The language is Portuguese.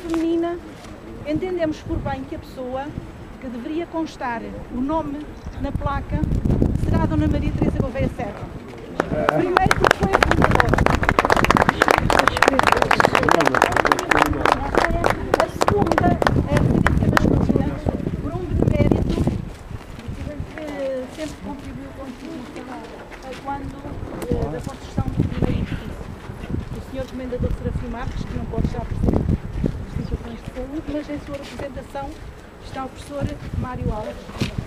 feminina, entendemos por bem que a pessoa que deveria constar o nome na placa será a Dona Maria Teresa Gouveia Serra. Primeiro porque foi a fundadora. A segunda é a residência masculina, por um benemérito que sempre contribuiu quando da construção do primeiro edifício. O Sr. Comendador Serafim Marques, que não pode estar presente nas instituições de saúde, mas em sua representação está o professor Mário Alves.